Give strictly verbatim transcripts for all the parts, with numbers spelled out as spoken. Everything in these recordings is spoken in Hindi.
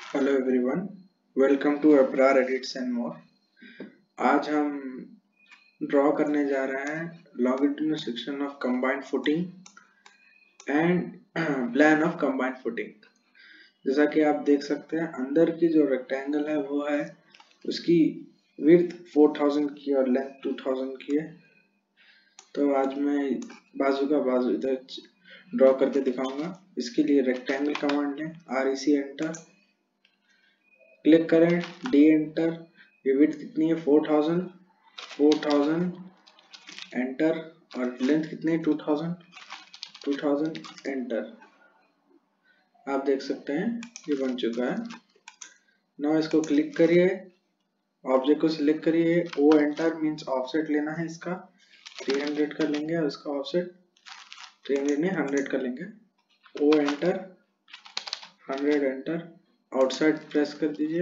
Hello everyone, welcome to Abrar edits and more. आज हम ड्रॉ करने जा रहे हैं longitudinal section of combined footing and plan of combined footing. जैसा कि आप देख सकते हैं, अंदर की जो रेक्टेंगल है वो है उसकी विड्थ फोर थाउजेंड की और लेंथ टू थाउजेंड की है। तो आज मैं बाजू का बाजू इधर ड्रॉ करके दिखाऊंगा। इसके लिए रेक्टेंगल कमांड लें, R E C enter, click करें, डी एंटर। ये विड्थ कितनी है? Four thousand, four thousand enter, और लेंथ कितनी है? Two thousand, two thousand enter. आप देख सकते हैं ये बन चुका है। नाउ इसको क्लिक करिए, ऑब्जेक्ट को सिलेक्ट करिए, ओ एंटर मींस ऑफसेट लेना है इसका, थ्री हंड्रेड का लेंगे और इसका ऑफसेट थ्री हंड्रेड नहीं हंड्रेड का लेंगे। O enter, hundred enter, outside press कर दीजिए।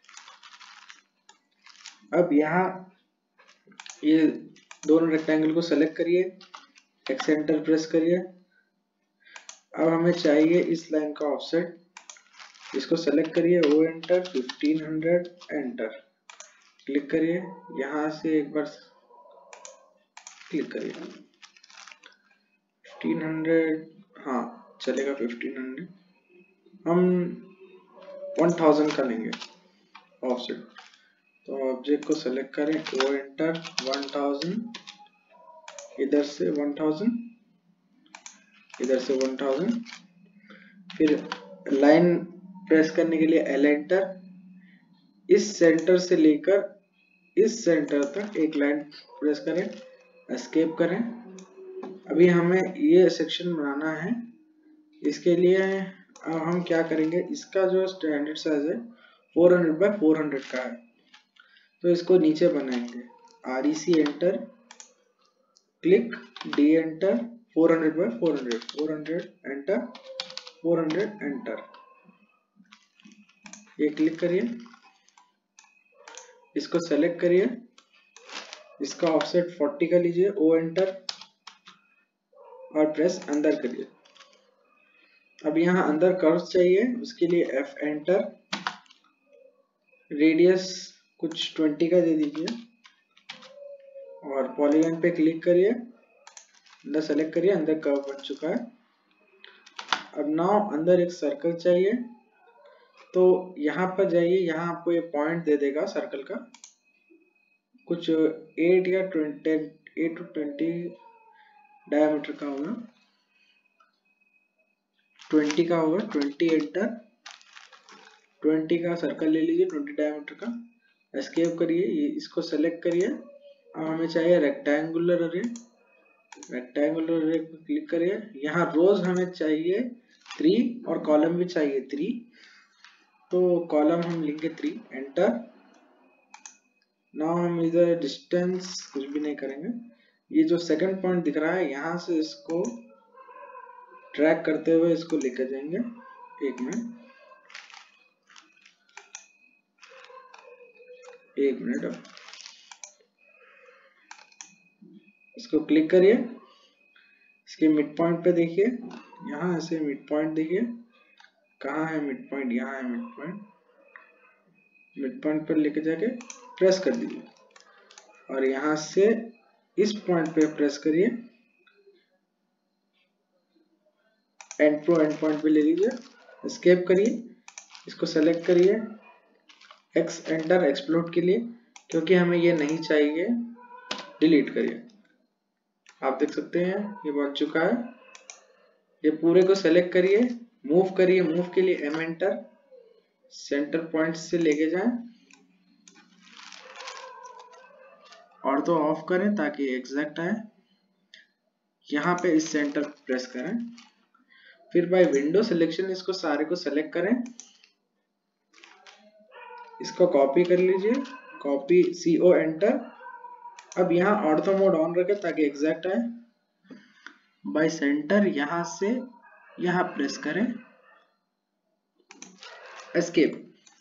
अब यहाँ ये दोनों रेक्टेंगल को सेलेक्ट करिए, एक्स एंटर प्रेस करिए। अब हमें चाहिए इस लाइन का ऑफसेट, इसको सेलेक्ट करिए, O enter, fifteen hundred enter, click करिए। यहाँ से एक बार क्लिक करिए, फिफ्टीन हंड्रेड, हाँ चलेगा फिफ्टीन हंड्रेड। हम वन थाउजेंड का लेंगे ऑफसेट। तो ऑब्जेक्ट को सेलेक्ट करें, ओ एंटर, वन थाउजेंड, इधर से वन थाउजेंड, इधर से वन थाउजेंड। फिर लाइन प्रेस करने के लिए एल एंटर, इस सेंटर से लेकर इस सेंटर तक एक लाइन प्रेस करें, एस्केप करें। अभी हमें ये सेक्शन बनाना है। इसके लिए हम क्या करेंगे, इसका जो स्टैंडर्ड साइज है four hundred by four hundred का है, तो इसको नीचे बनाएंगे, R E C enter, click, D enter, four hundred by four hundred, four hundred enter, four hundred enter, ये क्लिक करिए, इसको सेलेक्ट करिए, इसका ऑफसेट फोर्टी का लीजिए, ओ एंटर और प्रेस अंदर करिए। अब यहाँ अंदर कर्व चाहिए, उसके लिए एफ एंटर, रेडियस कुछ ट्वेंटी का दे दीजिए और पॉलीगन पे क्लिक करिए, अंदर सेलेक्ट करिए, अंदर कर्व बन चुका है। अब नाउ अंदर एक सर्कल चाहिए, तो यहाँ पर जाइए, यहाँ आपको ये पॉइंट दे देगा सर्कल का, कुछ एट या twenty, eight to twenty diameter का होगा, ट्वेंटी का होगा, ट्वेंटी एंटर, ट्वेंटी का सर्कल ले लीजिए, ट्वेंटी डायमीटर का, एस्केप करिए, इसको सेलेक्ट करिए। अब हमें चाहिए रेक्टेंगुलर अरे, रेक्टेंगुलर अरे को क्लिक करिए। यहाँ रोज हमें चाहिए थ्री और कॉलम भी चाहिए थ्री, तो कॉलम हम लिखेंगे थ्री, एंटर। नाउ हम इधर डिस्टेंस कुछ भी नहीं करेंगे, ये जो सेकंड पॉइंट दिख रहा है यहाँ से इसको ट्रैक करते हुए इसको लेकर जाएंगे, एक मिनट एक मिनट अब इसको क्लिक करिए, इसके मिड पॉइंट पे देखिए, यहाँ ऐसे मिड पॉइंट देखिए, कहाँ है मिड पॉइंट? यहाँ है मिड पॉइंट, मिड पॉइंट पर लेके जाके प्रेस कर दीजिए और यहाँ से इस पॉइंट पे प्रेस करिए, एंड प्रो एंड पॉइंट पे ले लीजिए, एस्केप करिए, इसको सेलेक्ट करिए, एक्स एंटर एक्सप्लोड के लिए, क्योंकि हमें ये नहीं चाहिए, डिलीट करिए। आप देख सकते हैं ये बन चुका है। ये पूरे को सेलेक्ट करिए, मूव करिए, मूव के लिए एम एंटर, सेंटर पॉइंट से लेके जाएं और तो ऑफ करें ताकि एग्जैक्ट आए। यहाँ पे इस सेंटर प्रेस करें, फिर बाय विंडो सिलेक्शन इसको सारे को सेलेक्ट करें, इसको कॉपी कर लीजिए, कॉपी, सी ओ एंटर। अब यहाँ ऑर्थो मोड ऑन रखें ताकि एग्जैक्ट आए। बाय सेंटर यहाँ से यहाँ प्रेस करें, एस्केप।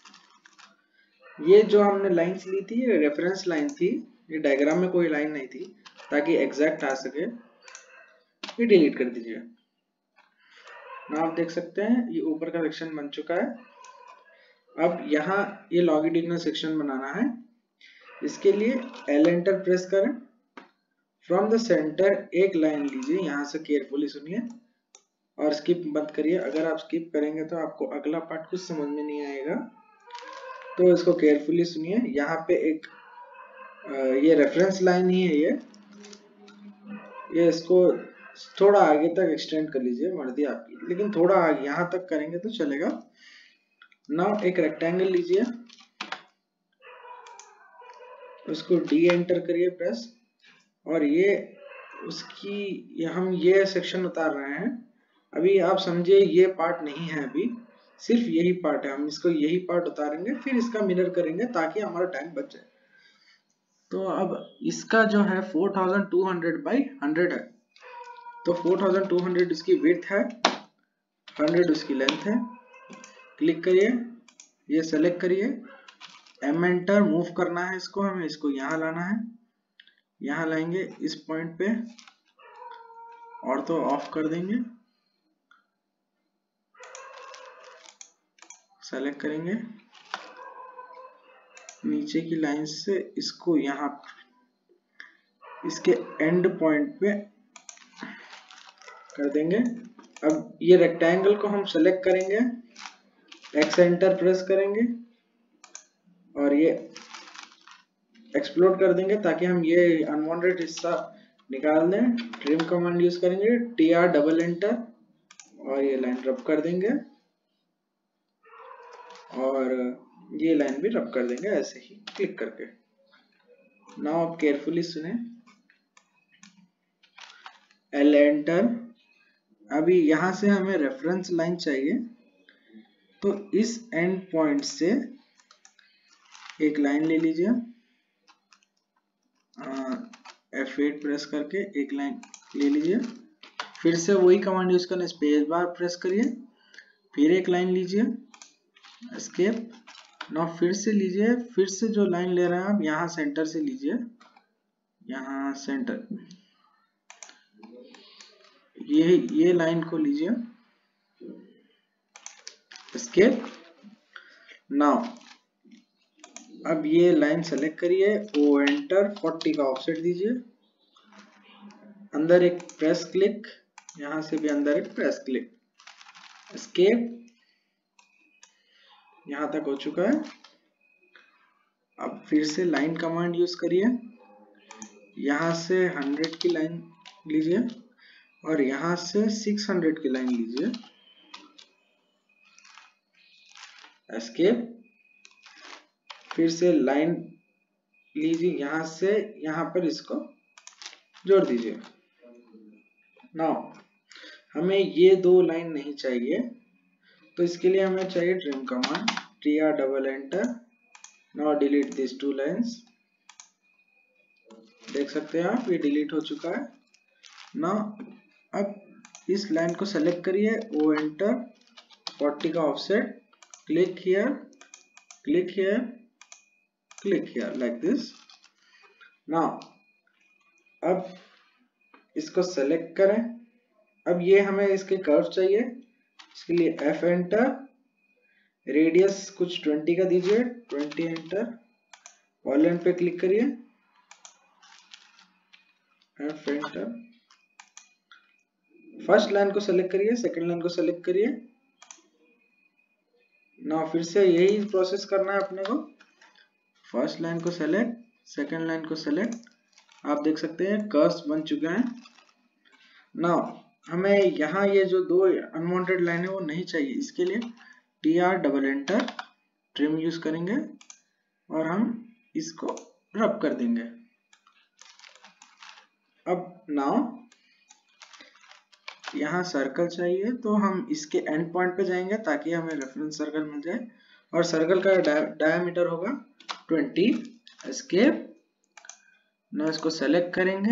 ये जो हमने लाइंस ली थी ये रेफरेंस लाइन थी, ये डायग्राम में कोई लाइन नहीं थी, ताकि एग्जैक्ट आ सके। ये डिलीट कर दीजिए। ना आप देख सकते हैं ये ऊपर का सेक्शन बन चुका है। अब यहाँ ये लॉन्गिट्यूडिनल सेक्शन बनाना है, इसके लिए एल एंटर प्रेस करें। फ्रॉम द सेंटर एक लाइन लीजिए, यहाँ से केयरफुली सुनिए और स्किप मत करिए। अगर आप स्किप करेंगे तो आपको अगला पार्ट कुछ समझ में नहीं आएगा, तो इसको केयरफुली सुनिए। यहाँ पे एक ये रेफरेंस लाइन ही है, ये ये इसको थोड़ा आगे तक एक्सटेंड कर लीजिए, मर्जी आपकी, लेकिन थोड़ा आगे यहाँ तक करेंगे तो चलेगा। नाउ एक रेक्टेंगल लीजिए, उसको डी एंटर करिए प्रेस, और ये उसकी ये हम ये सेक्शन उतार रहे हैं। अभी आप समझिए ये पार्ट नहीं है, अभी सिर्फ यही पार्ट है, हम इसको यही पार्ट उतारेंगे, फिर इसका मिरर करेंगे ताकि हमारा टाइम बच जाए। तो अब इसका जो है four thousand two hundred by hundred है, तो फोर थाउजेंड टू हंड्रेड इसकी विड्थ है, हंड्रेड उसकी लेंथ है। क्लिक करिए, ये सेलेक्ट करिए, एम एंटर, मूव करना है इसको, हमें इसको यहाँ लाना है, यहाँ लाएंगे इस पॉइंट पे, और तो ऑफ कर देंगे, सेलेक्ट करेंगे नीचे की लाइन से इसको यहाँ इसके एंड पॉइंट पे कर देंगे। अब ये रेक्टेंगल को हम सेलेक्ट करेंगे, एक्स एंटर प्रेस करेंगे और ये एक्सप्लोड कर देंगे ताकि हम ये अनवांटेड हिस्सा निकाल दें। ट्रिम कमांड यूज करेंगे, टी आर डबल एंटर, और ये लाइन रब कर देंगे और ये लाइन भी रब कर देंगे ऐसे ही क्लिक करके। नाउ आप केयरफुली सुने, एल एंटर। अभी यहां से हमें रेफरेंस लाइन चाहिए, तो इस एंड पॉइंट से एक लाइन ले लीजिए, एफ एट प्रेस करके एक लाइन ले लीजिए, फिर से वही कमांड यूज करना, स्पेस बार प्रेस करिए, फिर एक लाइन लीजिए, एस्केप। नाउ फिर से लीजिए, फिर से जो लाइन ले रहे हैं आप यहाँ सेंटर से लीजिए, यहाँ सेंटर, ये ये लाइन को लीजिए, एस्केप। नाउ अब ये लाइन सेलेक्ट करिए, ओ एंटर, फोर्टी का ऑफसेट दीजिए, अंदर एक प्रेस क्लिक, यहां से भी अंदर एक प्रेस क्लिक, एस्केप। यहां तक हो चुका है। अब फिर से लाइन कमांड यूज करिए, यहां से हंड्रेड की लाइन लीजिए और यहां से सिक्स हंड्रेड की लाइन लीजिए, एस्केप। फिर से लाइन लीजिए, यहां से यहां पर इसको जोड़ दीजिए। नाउ हमें ये दो लाइन नहीं चाहिए, तो इसके लिए हमें चाहिए trim command, T R double enter. Now delete this two lines, देख सकते हैं आप ये डिलीट हो चुका है। नाउ अब इस लाइन को सेलेक्ट करिए, ओ एंटर, फोर्टी का offset, click here, click here, click here, like this. Now अब इसको सेलेक्ट करें, अब ये हमें इसके कर्व चाहिए, इसके लिए एफ एंटर, रेडियस कुछ ट्वेंटी का दीजिए, ट्वेंटी एंटर, पॉइंट पे क्लिक करिए, एफ एंटर। फर्स्ट लाइन को सेलेक्ट करिए, सेकंड लाइन को सेलेक्ट करिए। ना फिर से यही प्रोसेस करना है अपने को, फर्स्ट लाइन को सेलेक्ट, सेकंड लाइन को सेलेक्ट, आप देख सकते हैं कर्व्स बन चुके हैं। नाउ हमें यहाँ ये जो दो अनवांटेड लाइन है वो नहीं चाहिए, इसके लिए T R double enter, trim use करेंगे और हम इसको रब कर देंगे। अब नाउ यहाँ सर्कल चाहिए, तो हम इसके एंड पॉइंट पे जाएंगे ताकि हमें रेफरेंस सर्कल मिल जाए, और सर्कल का डायमीटर होगा ट्वेंटी, एस्केप। ना इसको सेलेक्ट करेंगे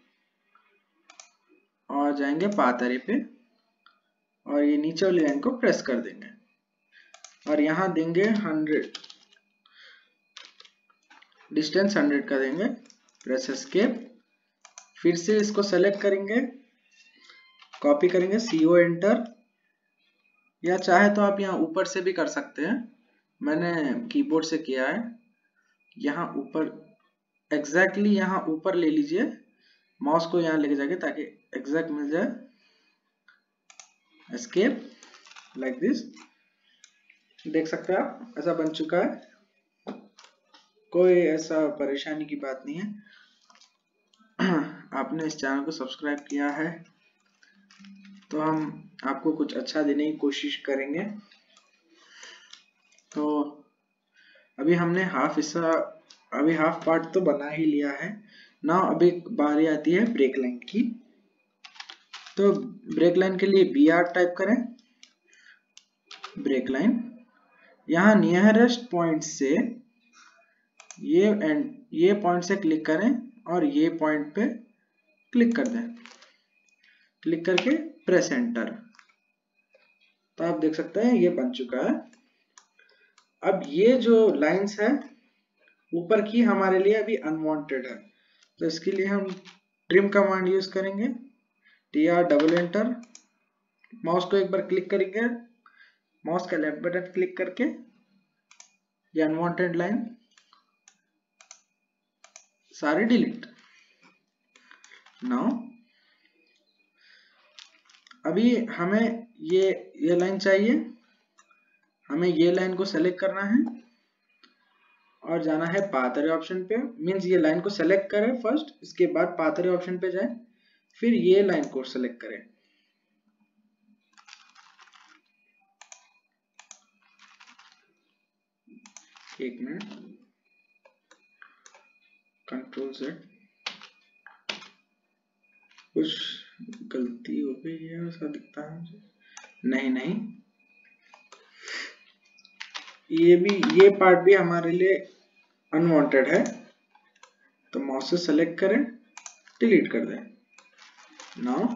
और जाएंगे पाथ एरे पे और ये नीचे वाली लाइन को प्रेस कर देंगे और यहाँ देंगे हंड्रेड, डिस्टेंस हंड्रेड का देंगे, प्रेस एस्केप। फिर से इसको सेलेक्ट करेंगे, कॉपी करेंगे, सी ओ एंटर, या चाहे तो आप यहाँ ऊपर से भी कर सकते हैं, मैंने कीबोर्ड से किया है। यहाँ ऊपर एग्जैक्टली यहाँ ऊपर ले लीजिए, माउस को यहाँ लेके जाके ताकि एग्जैक्ट मिल जाए। एस्केप लाइक दिस, देख सकते हैं आप ऐसा बन चुका है। कोई ऐसा परेशानी की बात नहीं है। आपने इस चैनल को सब्सक्राइब किया है तो हम आपको कुछ अच्छा देने की कोशिश करेंगे। तो अभी हमने हाफ हिस्सा, अभी हाफ पार्ट तो बना ही लिया है ना। अभी बारी आती है ब्रेक लाइन की। तो ब्रेक लाइन के लिए बी आर टाइप करें, ब्रेक लाइन। यहाँ नियरेस्ट पॉइंट से ये एंड ये पॉइंट से क्लिक करें और ये पॉइंट पे क्लिक कर दें। क्लिक करके प्रेस एंटर। तो आप देख सकते हैं ये बन चुका है। अब ये जो लाइंस है ऊपर की हमारे लिए अभी अनवांटेड है, तो इसके लिए हम ट्रिम कमांड यूज करेंगे। T R double enter, mouse को एक बार क्लिक करेंगे, माउस का लेफ्ट बटन क्लिक करके ये अनवांटेड लाइन सारे डिलीट। नाउ अभी हमें ये ये लाइन चाहिए, हमें ये लाइन को सेलेक्ट करना है और जाना है पाथ अरे ऑप्शन पे। मींस ये लाइन को सेलेक्ट करें फर्स्ट, इसके बाद पाथ अरे ऑप्शन पे जाएं, फिर ये लाइन को सेलेक्ट करें। एक मिनट, कंट्रोल जेड, कुछ गलती हो गई है ऐसा दिखता है मुझे। नहीं नहीं, ये भी ये पार्ट भी हमारे लिए अनवांटेड है, तो माउस से सेलेक्ट करें, डिलीट कर दें। नाउ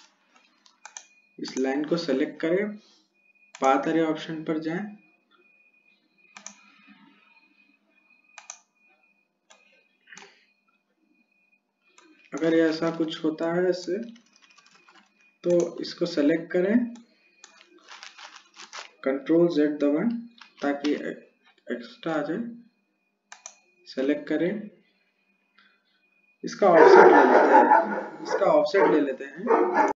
इस लाइन को सेलेक्ट करें, पाथ अरे ऑप्शन पर जाएं, अगर ऐसा कुछ होता है इससे तो इसको सेलेक्ट करें, कंट्रोल जेड दबाएं ताकि एक्स्ट्रा आ जाए। सेलेक्ट करें, इसका ऑफसेट ले लेते हैं, इसका ऑफसेट ले लेते हैं।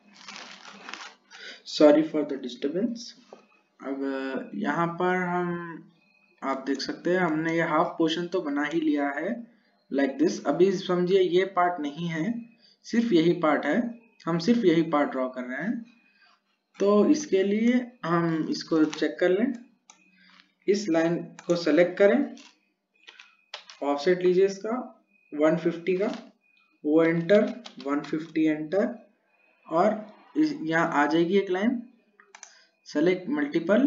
Sorry for the disturbance. अब यहाँ पर हम आप देख सकते हैं हमने ये हाफ पोर्शन तो बना ही लिया है लाइक दिस। अभी समझिए ये पार्ट नहीं है, सिर्फ यही पार्ट है, हम सिर्फ यही पार्ट ड्रॉ कर रहे हैं। तो इसके लिए हम इसको चेक कर लें, इस लाइन को सेलेक्ट करें, ऑफसेट लीजिए इसका वन फिफ्टी का, वो एंटर, वन फिफ्टी एंटर, और यहाँ आ जाएगी एक लाइन। सेलेक्ट मल्टीपल,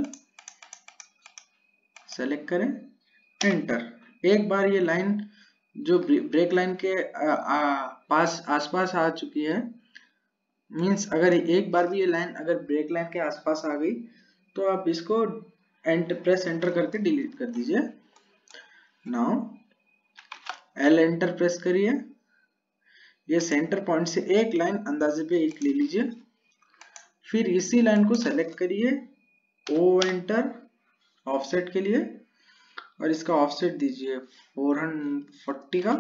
सेलेक्ट करें, एंटर। एक बार ये लाइन जो ब्रेक लाइन के आ, आ, पास आसपास आ चुकी है, मींस अगर एक बार भी ये लाइन अगर ब्रेक लाइन के आसपास आ गई तो आप इसको एंटर प्रेस एंटर करके डिलीट कर दीजिए। नाउ एल एंटर प्रेस करिए, ये सेंटर पॉइंट से एक लाइन अंदाजे पे एक ले लीजिए, फिर इसी लाइन को सेलेक्ट करिए, ओ एंटर ऑफसेट के लिए, और इसका ऑफसेट दीजिए फोर फोर्टी का।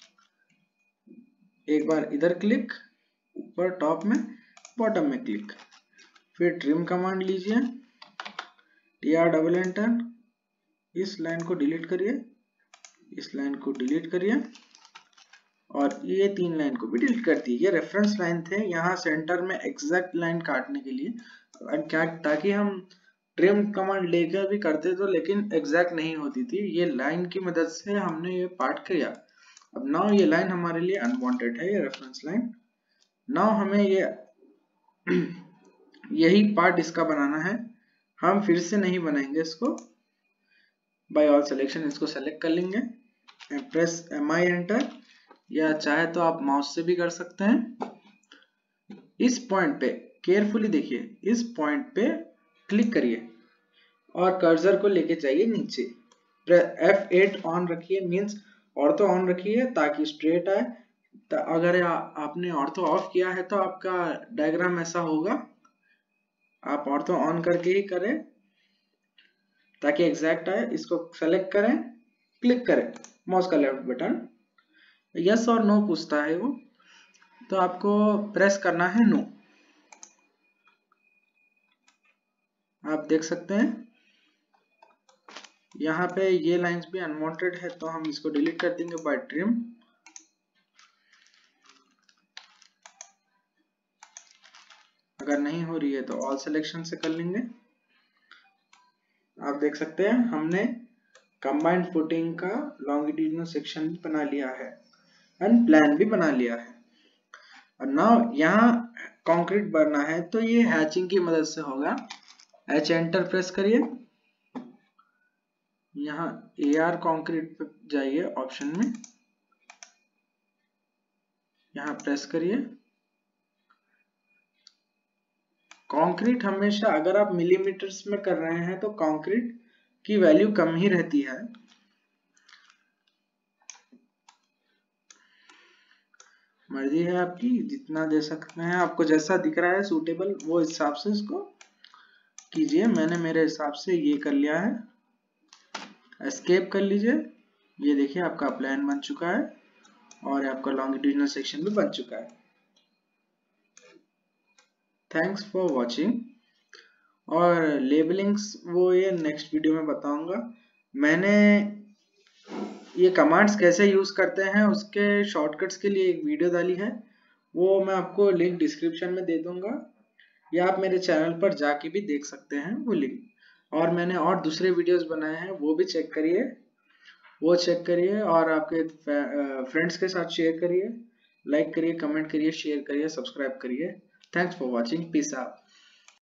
एक बार इधर क्लिक, ऊपर टॉप में, बॉटम में क्लिक, फिर ट्रिम कमांड लीजिए, टी आर डबल एंटर, इस लाइन को डिलीट करिए, इस लाइन को डिलीट करिए, और ये तीन लाइन को भी डिलीट कर दिए। ये रेफरेंस लाइन थे यहाँ सेंटर में एग्जैक्ट लाइन काटने के लिए, क्या ताकि हम ट्रिम कमांड लेकर भी करते तो लेकिन एग्जैक्ट नहीं होती थी। ये लाइन की मदद से हमने ये पार्ट किया। अब नाउ ये लाइन हमारे लिए अनवांटेड है, ये रेफरेंस लाइन। नाउ हमें ये यही पार्ट इसका बनाना है, हम फिर से नहीं बनाएंगे इसको। बाय ऑल सिलेक्शन इसको सेलेक्ट कर लेंगे, प्रेस एम आई एंटर, या चाहे तो आप माउस से भी कर सकते हैं। इस पॉइंट पे केयरफुली देखिए, इस पॉइंट पे क्लिक करिए और कर्सर को लेके जाइए नीचे, एफ एट ऑन रखिए, मींस ऑर्थो ऑन रखिए ताकि स्ट्रेट आए। तो अगर आ, आपने ऑर्थो ऑफ किया है तो आपका डायग्राम ऐसा होगा, आप ऑर्थो ऑन करके ही करें। ताकि एग्जैक्ट आए। इसको सेलेक्ट करें, क्लिक करें माउस का लेफ्ट बटन, यस और नो पूछता है वो, तो आपको प्रेस करना है नो। आप देख सकते हैं यहाँ पे ये लाइंस भी अनवांटेड है, तो हम इसको डिलीट कर देंगे बाय ट्रिम। अगर नहीं हो रही है तो ऑल सिलेक्शन से कर लेंगे। आप देख सकते हैं हमने कंबाइंड फुटिंग का लॉन्गिट्यूडिनल सेक्शन भी बना लिया है एंड प्लान भी बना लिया है। और नाउ यहाँ कंक्रीट भरना है, तो ये हैचिंग की मदद से होगा। एच एंटर प्रेस करिए, यहाँ ए आर कंक्रीट पे जाइए ऑप्शन में, यहाँ प्रेस करिए। कंक्रीट हमेशा अगर आप मिलीमीटर्स में कर रहे हैं तो कंक्रीट की वैल्यू कम ही रहती है। मर्जी है आपकी, जितना दे सकते हैं, आपको जैसा दिख रहा है सूटेबल वो हिसाब से इसको कीजिए। मैंने मेरे हिसाब से ये कर लिया है। एस्केप कर लीजिए। ये देखिए आपका प्लान बन चुका है और आपका लॉन्गिट्यूडिनल सेक्शन भी बन चुका है। Thanks for watching. और लेबलिंग्स वो ये नेक्स्ट वीडियो में बताऊंगा। मैंने ये कमांड्स कैसे यूज करते हैं उसके शॉर्टकट्स के लिए एक वीडियो डाली है, वो मैं आपको लिंक डिस्क्रिप्शन में दे दूंगा, या आप मेरे चैनल पर जाके भी देख सकते हैं वो लिंक। और मैंने और दूसरे वीडियोस बनाए हैं, वो भी चेक करिए, वो चेक करिए और आपके फ्रेंड्स के साथ शेयर करिए, लाइक करिए, कमेंट करिए, शेयर करिए, सब्सक्राइब करिए। Thanks for watching, peace out.